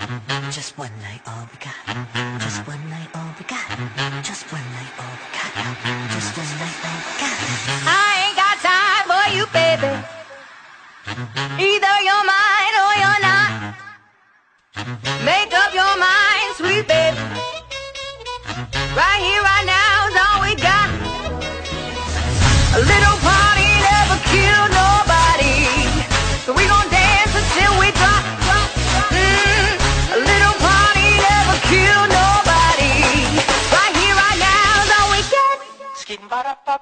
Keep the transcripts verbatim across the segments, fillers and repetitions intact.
Just one night, all we got. Just one night, all we got. Just one night, all we got. Just one night, all we got. I ain't got time for you, baby. Either you're mine or you're not. Make up your mind, sweet baby. Right here, right now is all we got. A little party never killed nobody, so we gon' dance until we drop. Mm, a little party never killed nobody. Right here, right now is all we got. Skin butter pop.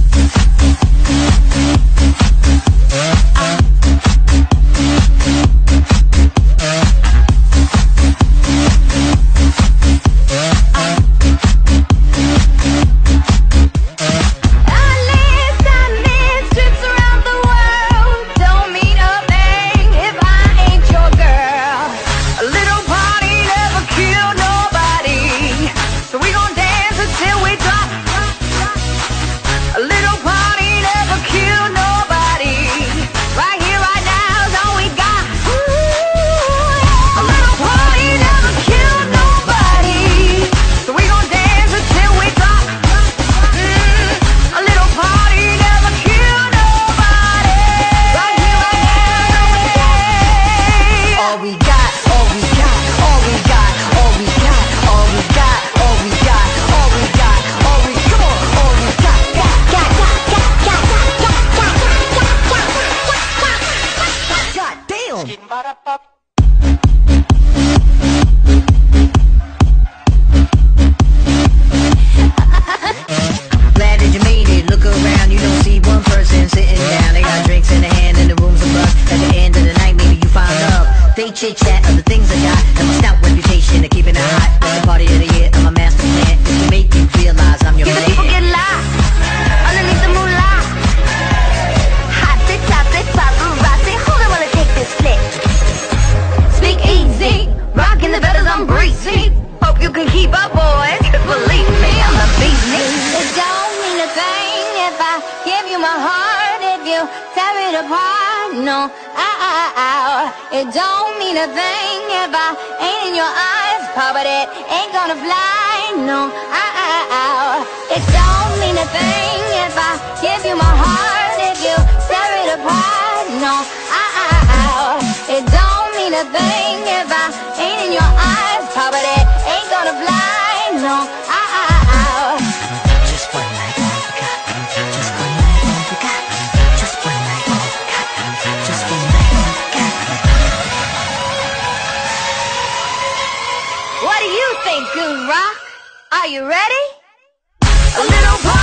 Glad that you made it. Look around, you don't see one person sitting down. They got drinks in their hand and the room's a buzz. At the end of the night, maybe you find love. They chit chat of the things I got and my stout reputation of keeping it hot. It's the party of the year, I'm a master plan. It's to make you realize I'm your Give man. the people get lost underneath the moolah. Hot the topic, paparazzi. Hold on while I take this flick. Speak easy, rocking the feathers, I'm breezy. Hope you can keep up, boys, cause believe me, I'm the beatnik. It don't mean a thing if I give you my heart, if you tear it apart. No, ow, ow, ow. It don't mean a thing if I ain't in your eyes, Papa, but it ain't gonna fly. No, ow, ow, ow. It don't mean a thing if I give you my heart, if you tear it apart. No, ow, ow, ow. It don't mean a thing if I ain't in your eyes, Papa, but it ain't gonna fly. No, ow, ow, ow. Just one night, all we got. Just one night, all we got. Just one night, all we got. Just one night, all we got. What do you think, Goon Rock? Are you ready? A little